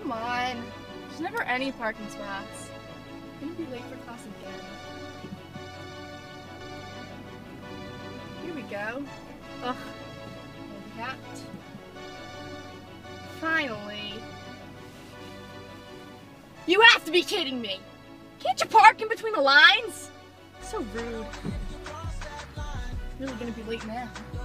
Come on. There's never any parking spots. I'm gonna be late for class again. Here we go. Ugh. That. Finally. You have to be kidding me! Can't you park in between the lines? So rude. Really gonna be late now.